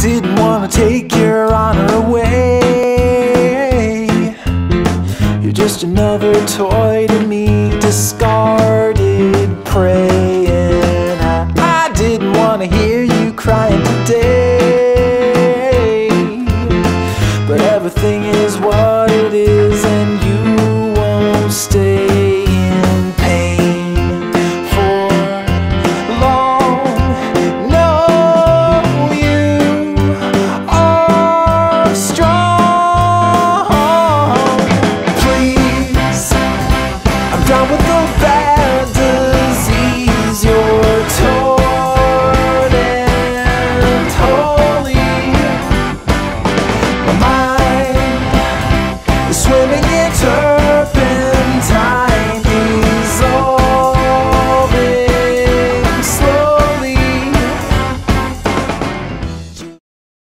didn't want to take your honor away. You're just another toy to me, discarded prey. And I didn't want to hear